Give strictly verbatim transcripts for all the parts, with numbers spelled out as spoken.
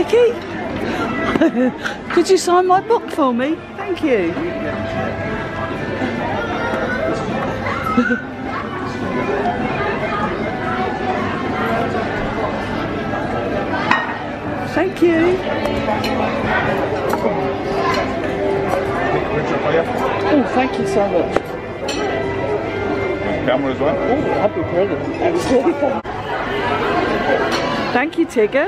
Mickey? Could you sign my book for me? Thank you. Thank you. Oh, thank you so much. Camera as well? Oh, happy present. Absolutely. Thank you, Tigger.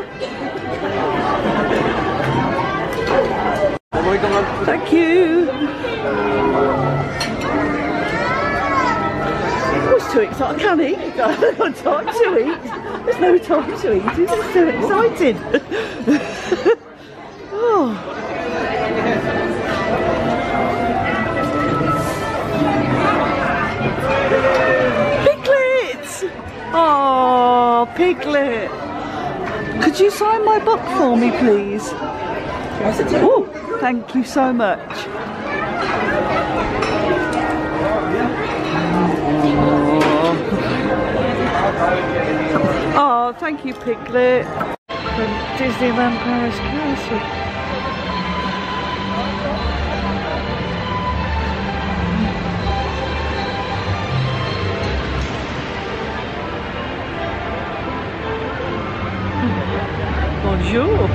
Thank you. Oh, it's too exciting. I can't eat. I've got time to eat. There's no time to eat. It's so exciting. Oh. Oh, Piglet! Could you sign my book for me, please? Oh, thank you so much. Oh, oh thank you, Piglet. From Disneyland Paris Castle. Bonjour.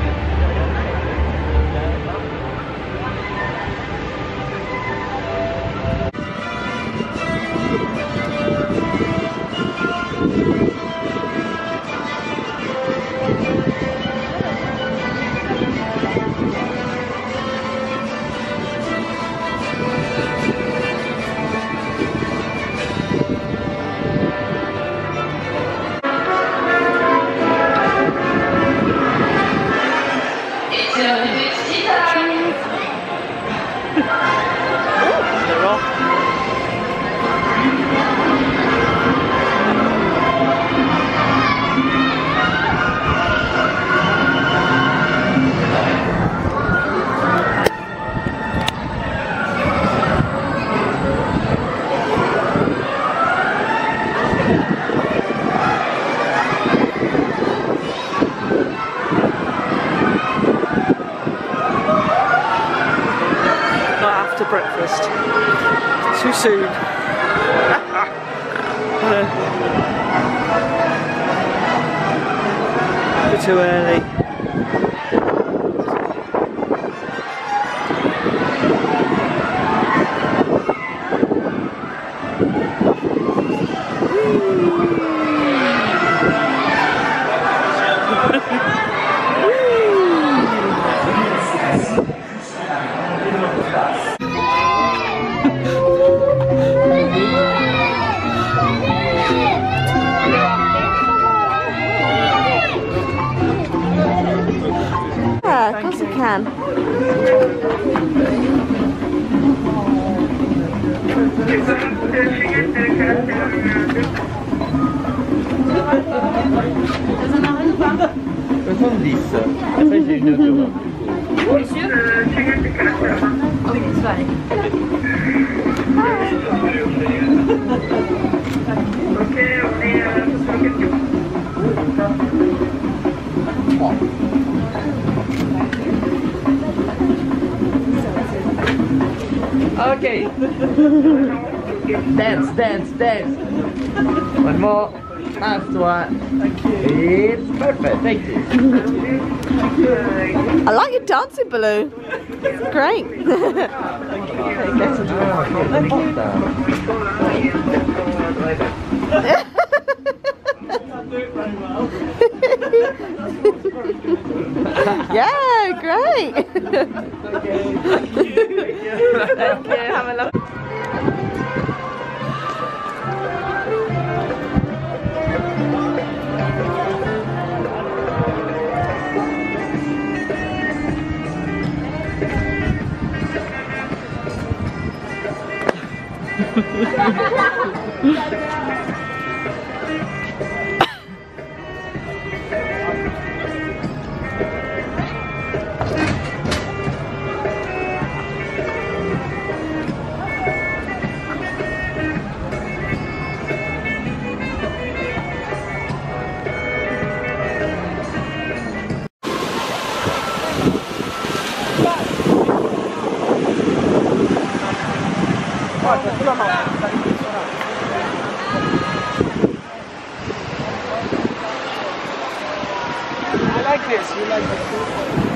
Breakfast. Too soon. uh, too early. Yeah, of course you can. soixante-dix. Ça, j'ai une autre. Monsieur Ok, ça va aller. Ok, on est euh, sur la question. Okay. Dance, dance, dance. One more. Last one. Thank you. It's perfect. Thank you. I like your dancing, Baloo. Great. Yeah, great. Thank you. Thank you. Have a lovely. I like this. You like this too?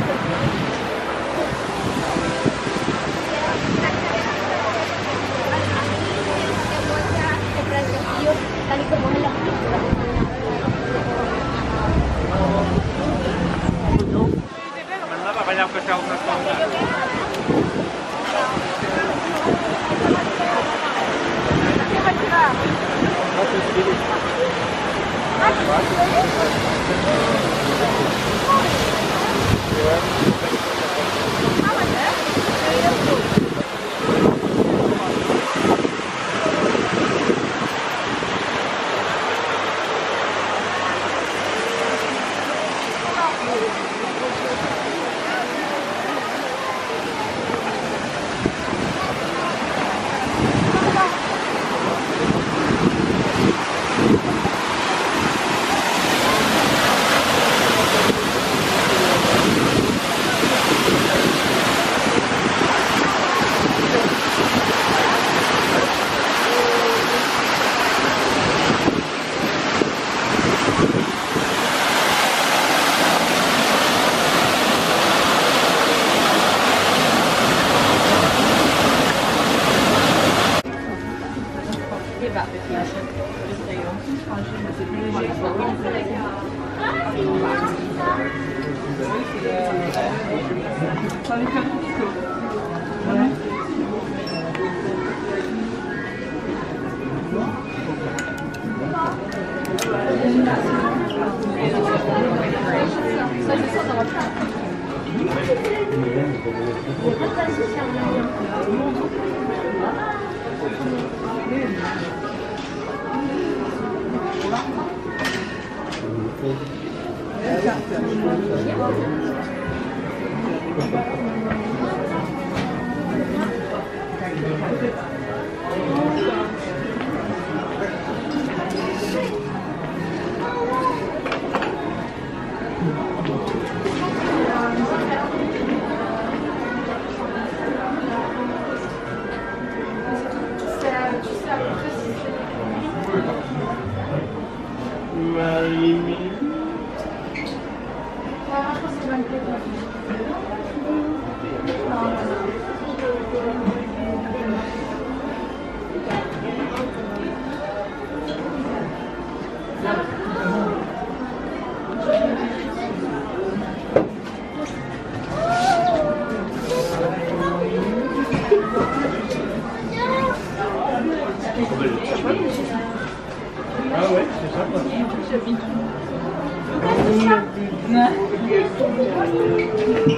Ah ouais, c'est ça. Non.